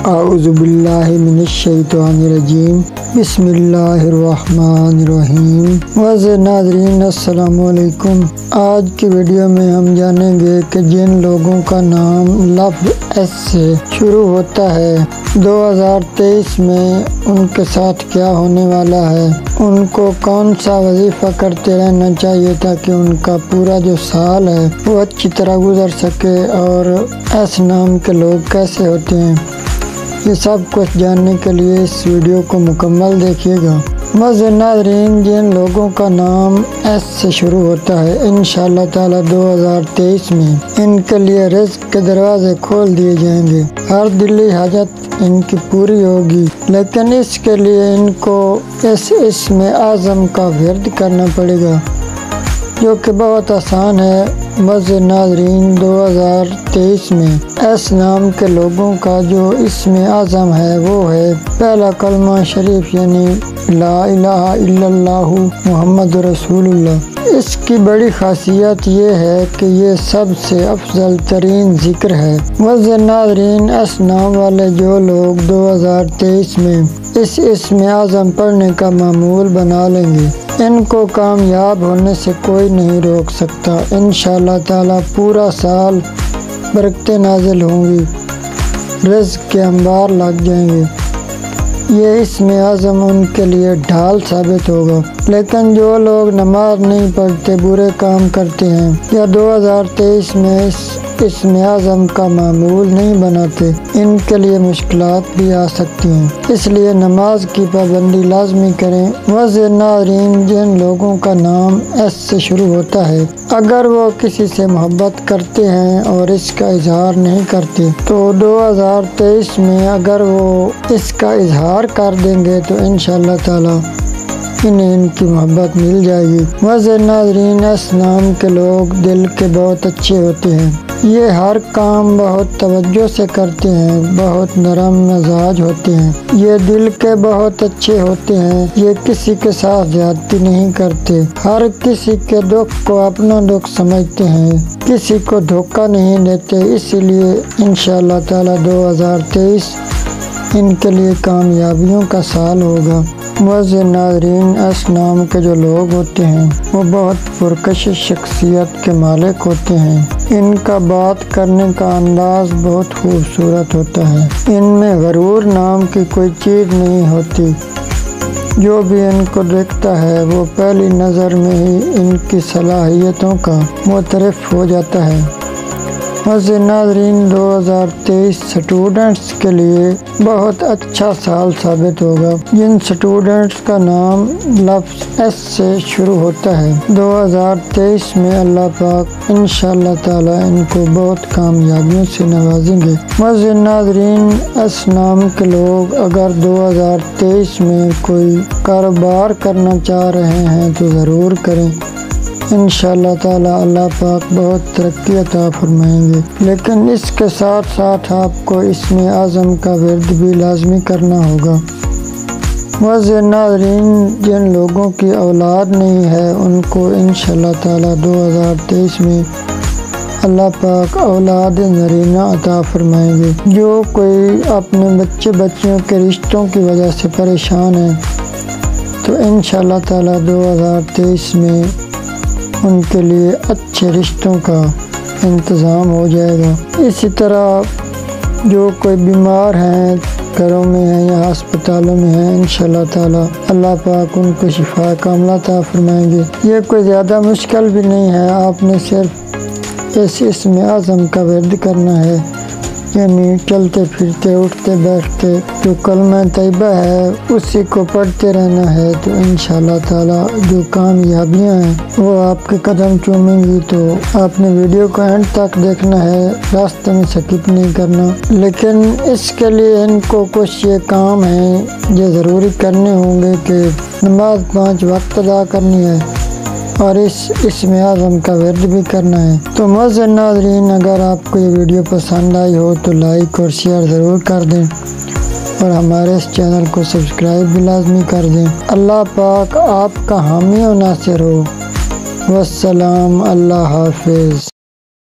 اعوذ باللہ من الشیطان الرجیم بسم اللہ الرحمن الرحیم۔ معزز ناظرین السلام علیکم۔ آج کی ویڈیو میں ہم جانیں گے کہ جن لوگوں کا نام لفظ ایس سے شروع ہوتا ہے 2023 میں ان کے ساتھ کیا ہونے والا ہے، ان کو کون سا وظیفہ کرتے رہنا چاہیے تاکہ ان کا پورا جو سال ہے وہ اچھی طرح گزر سکے، اور ایس نام کے لوگ کیسے ہوتے ہیں، یہ سب کچھ جاننے کے لیے اس ویڈیو کو مکمل دیکھیے گا۔ معزز ناظرین، جن لوگوں کا نام ایس سے شروع ہوتا ہے انشاءاللہ تعالی 2023 میں ان کے لیے رزق کے دروازے کھول دیے جائیں گے، ہر دلی حاجت ان کی پوری ہوگی، لیکن اس کے لیے ان کو اس اسم اعظم کا ورد کرنا پڑے گا جو کہ بہت آسان ہے۔ معزز ناظرین، 2023 میں ایس نام کے لوگوں کا جو اسم اعظم ہے وہ ہے پہلا کلمہ شریف، یعنی لا الہ الا اللہ محمد رسول اللہ۔ اس کی بڑی خاصیت یہ ہے کہ یہ سب سے افضل ترین ذکر ہے۔ معزز ناظرین، ایس نام والے جو لوگ 2023 میں اس اسم اعظم پڑھنے کا معمول بنا لیں گے، ان کو کامیاب ہونے سے کوئی نہیں روک سکتا۔ انشاءاللہ تعالی پورا سال برکتیں نازل ہوں گی، رزق کے انبار لگ جائیں گے، یہ اسم اعظم ان کے لیے ڈھال ثابت ہوگا۔ لیکن جو لوگ نماز نہیں پڑھتے، برے کام کرتے ہیں یا 2023 میں اس اسم اعظم کا معمول نہیں بناتے، ان کے لیے مشکلات بھی آ سکتی ہیں، اس لیے نماز کی پابندی لازمی کریں۔ معزز ناظرین، جن لوگوں کا نام ایس سے شروع ہوتا ہے اگر وہ کسی سے محبت کرتے ہیں اور اس کا اظہار نہیں کرتے تو 2023 میں اگر وہ اس کا اظہار کر دیں گے تو انشاءاللہ تعالی انہیں ان کی محبت مل جائے گی۔ معزز ناظرین، ایس نام کے لوگ دل کے بہت اچھے ہوتے ہیں، یہ ہر کام بہت توجہ سے کرتے ہیں، بہت نرم مزاج ہوتے ہیں، یہ دل کے بہت اچھے ہوتے ہیں، یہ کسی کے ساتھ زیادتی نہیں کرتے، ہر کسی کے دکھ کو اپنا دکھ سمجھتے ہیں، کسی کو دھوکہ نہیں دیتے، اسی لیے انشاءاللہ تعالی 2023 ان کے لیے کامیابیوں کا سال ہوگا۔ معزز ناظرین، ایس نام کے جو لوگ ہوتے ہیں وہ بہت پرکشش شخصیت کے مالک ہوتے ہیں، ان کا بات کرنے کا انداز بہت خوبصورت ہوتا ہے، ان میں غرور نام کی کوئی چیز نہیں ہوتی، جو بھی ان کو دیکھتا ہے وہ پہلی نظر میں ہی ان کی صلاحیتوں کا معترف ہو جاتا ہے۔ معزز ناظرین، 2023 سٹوڈنٹس کے لیے بہت اچھا سال ثابت ہوگا۔ جن سٹوڈنٹس کا نام لفظ ایس سے شروع ہوتا ہے 2023 میں اللہ پاک انشاءاللہ تعالی ان کو بہت کامیابیوں سے نوازیں گے۔ معزز ناظرین، ایس نام کے لوگ اگر 2023 میں کوئی کاروبار کرنا چاہ رہے ہیں تو ضرور کریں، انشاءاللہ تعالی اللہ پاک بہت ترقی عطا فرمائیں گے، لیکن اس کے ساتھ ساتھ آپ کو اسم اعظم کا ورد بھی لازمی کرنا ہوگا۔ معزز ناظرین، جن لوگوں کی اولاد نہیں ہے ان کو انشاءاللہ تعالی 2023 میں اللہ پاک اولاد نرینہ عطا فرمائیں گے۔ جو کوئی اپنے بچیوں کے رشتوں کی وجہ سے پریشان ہے تو انشاءاللہ تعالی 2023 میں ان کے لیے اچھے رشتوں کا انتظام ہو جائے گا۔ اسی طرح جو کوئی بیمار ہیں، گھروں میں ہیں یا ہسپتالوں میں ہیں، انشاءاللہ تعالی اللہ پاک ان کو شفا کاملہ عطا فرمائیں گے۔ یہ کوئی زیادہ مشکل بھی نہیں ہے، آپ نے صرف اس اسم اعظم کا ورد کرنا ہے، یعنی چلتے پھرتے اٹھتے بیٹھتے جو کلمہ طیبہ ہے اسی کو پڑھتے رہنا ہے، تو انشاءاللہ تعالی جو کامیابیاں ہیں وہ آپ کے قدم چومیں گی۔ تو آپ نے ویڈیو کو اینڈ تک دیکھنا ہے، راستے میں سکپ نہیں کرنا، لیکن اس کے لیے ان کو کچھ یہ کام ہیں جو ضروری کرنے ہوں گے کہ نماز 5 وقت ادا کرنی ہے اور اس اسم اعظم کا ورد بھی کرنا ہے۔ تو معزز ناظرین، اگر آپ کو یہ ویڈیو پسند آئی ہو تو لائک اور شیئر ضرور کر دیں اور ہمارے اس چینل کو سبسکرائب بھی لازمی کر دیں۔ اللہ پاک آپ کا حامی و ناصر ہو۔ والسلام، اللہ حافظ۔